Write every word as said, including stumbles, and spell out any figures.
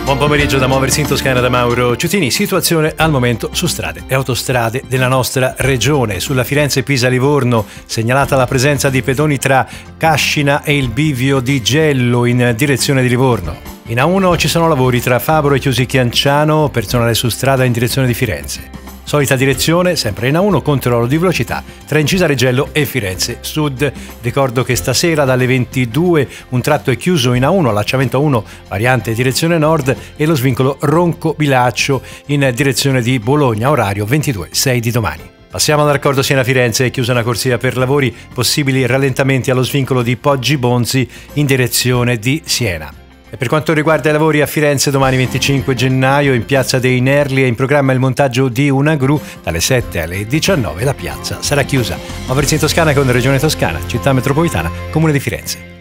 Buon pomeriggio da Muoversi in Toscana da Mauro Ciutini. Situazione al momento su strade e autostrade della nostra regione. Sulla Firenze-Pisa-Livorno segnalata la presenza di pedoni tra Cascina e il bivio di Gello in direzione di Livorno. In A uno ci sono lavori tra Fabro e Chiusi Chianciano, personale su strada in direzione di Firenze. Solita direzione, sempre in A uno, controllo di velocità tra Incisa Regello e Firenze Sud. Ricordo che stasera dalle ventidue un tratto è chiuso in A uno, allacciamento A uno variante direzione nord e lo svincolo Ronco-Bilaccio in direzione di Bologna, orario ventidue sei di domani. Passiamo al raccordo Siena-Firenze, è chiusa una corsia per lavori, possibili rallentamenti allo svincolo di Poggi Bonzi in direzione di Siena. E per quanto riguarda i lavori a Firenze, domani venticinque gennaio in piazza dei Nerli è in programma il montaggio di una gru. Dalle sette alle diciannove la piazza sarà chiusa. Muoversi in Toscana con Regione Toscana, città metropolitana, Comune di Firenze.